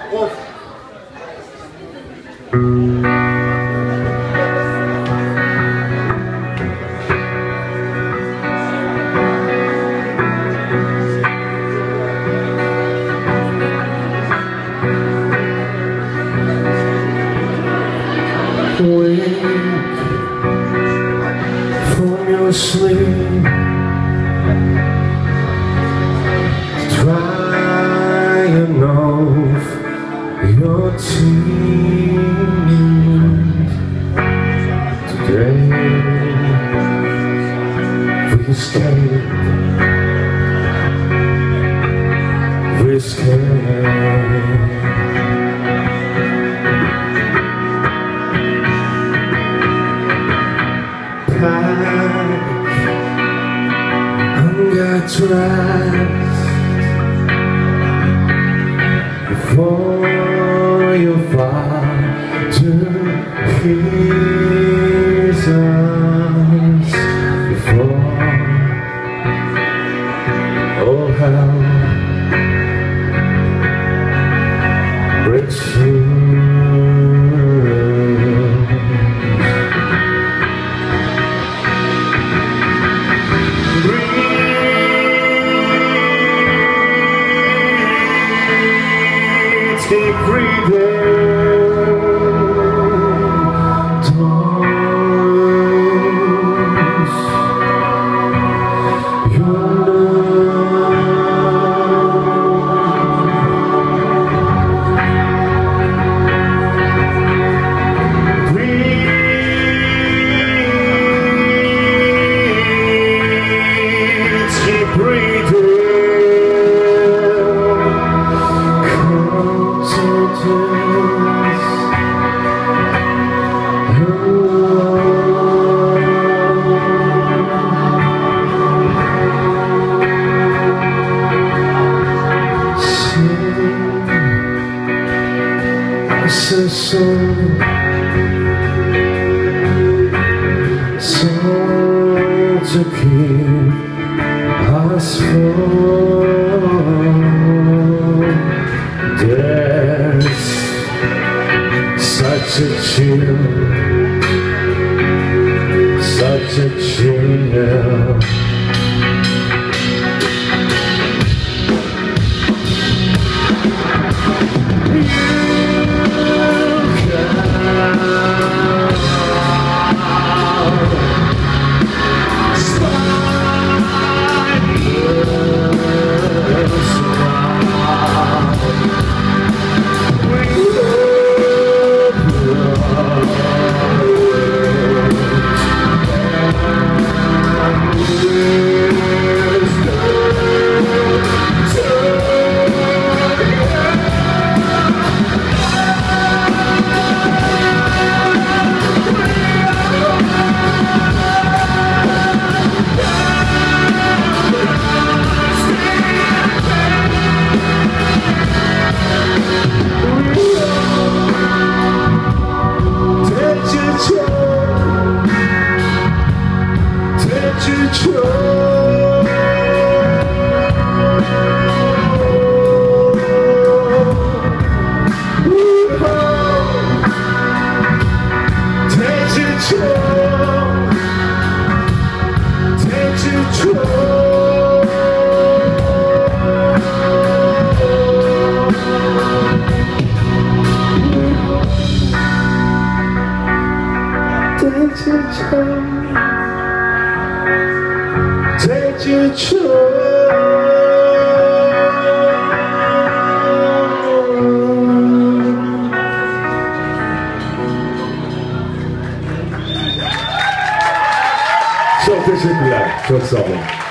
Of. Wake from your sleep, dry off your tears. Today we escape, we escape. And get dressed before you fall to pieces, before all hell breaks through. Keep breathing, towards your love. Breathe, keep breathing. So to keep us from. There's such a chill, such a chill. Take your Çok teşekkürler. Çok sağ olun.